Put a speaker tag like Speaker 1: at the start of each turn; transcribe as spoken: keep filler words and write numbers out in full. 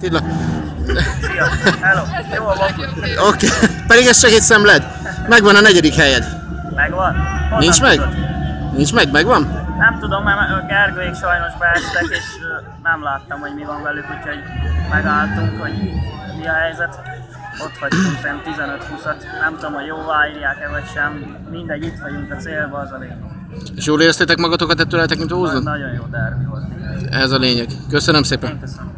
Speaker 1: Attila.
Speaker 2: Szia! Hello! Jó a vakut!
Speaker 1: Oké, okay. Pedig ez csak egy szemled. Megvan a negyedik helyed.
Speaker 2: Megvan? Honnan
Speaker 1: Nincs meg?
Speaker 2: tudod?
Speaker 1: Nincs meg, megvan?
Speaker 2: Nem tudom, mert Gergőik sajnos beestek, és nem láttam, hogy mi van velük, úgyhogy megálltunk, hogy mi a helyzet. Ott hagytunk tizenöt-húszat, nem tudom, hogy jóvá írják-e vagy sem, mindegy, itt vagyunk a célba, az a lényeg.
Speaker 1: És jól éreztétek magatokat ettől eltekintve úszni?
Speaker 2: Nagyon jó derbi volt.
Speaker 1: Ez a lényeg. Köszönöm szépen!
Speaker 2: Én köszönöm.